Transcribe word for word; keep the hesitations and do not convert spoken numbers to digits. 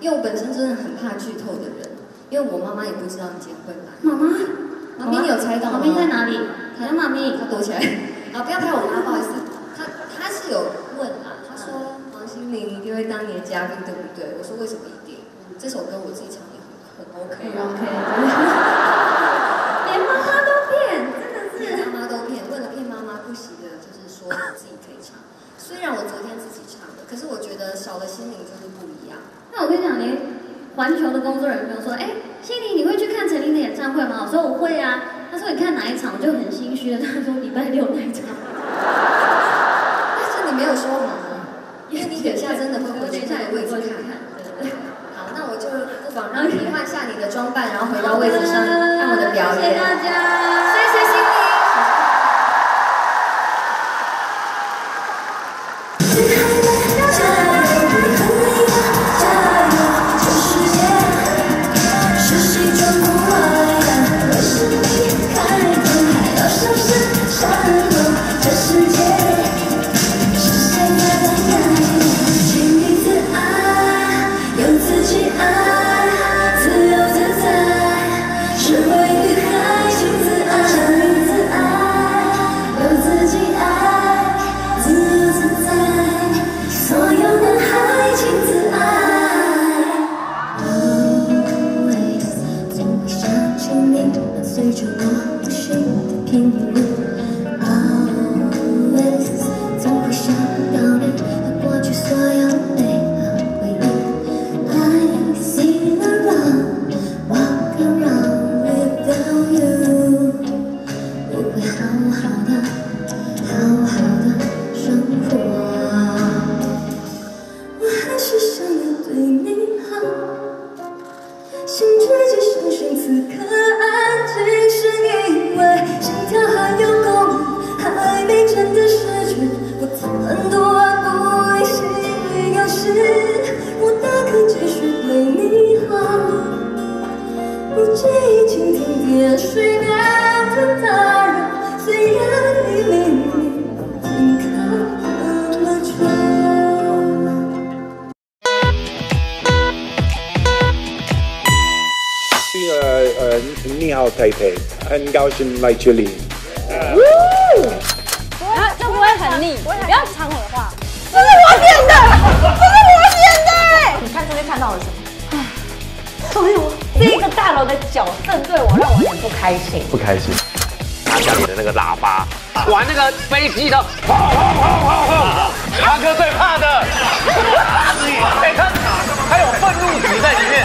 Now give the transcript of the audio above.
因为我本身真的很怕剧透的人，因为我妈妈也不知道你今天会来。 妈妈， 妈咪，你有猜到吗？ 妈咪在哪里？还有妈咪， 她躲起来。啊，不要拍我妈，不好意思。她她是有问啊，她说王心凌一定会当你的嘉宾，对不对？我说为什么一定？这首歌我自己唱也很很 OK 啊。 OK。连妈妈都骗，真的是。 连妈妈都骗，为了骗妈妈，不惜的就是说自己可以唱。虽然我昨天自己唱的，可是我觉得少了心灵就是不一样。 那我跟你讲，连环球的工作人员跟我说，哎，心灵你会去看陈琳的演唱会吗？我说我会啊。他说你看哪一场？我就很心虚的，他说礼拜六那一场。 但是你没有说谎啊，因为你等下真的会回去那个位置看看。好，那我就不妨让你换下你的装扮，然后回到位置上看我的表演。 谢谢大家， 谢谢心灵。随着我不朽的频率 ，always 总会想到你和过去所有美好回忆。I sing around, walk around without you， 我会好好的，好好的生活。我还是想要对你好，心直接相信此刻。 只是因为心跳还有共鸣，还没真的失去。我曾很多爱不为心里有事，我大可继续对你好，不介意倾听点睡眠的打扰。虽然你明明已看了窗。 呃呃，你好，台北，很高兴来这里。 啊，这不会很腻？你不要抢我的话。 这是我点的，这是我点的。 你看这边看到了什么？哎呦，这一个大楼的矫正对我让我很不开心。 不开心。 拿家里的那个喇叭，玩那个飞机的，轰轰轰轰轰！阿哥最怕的。哎，他他有愤怒值在里面。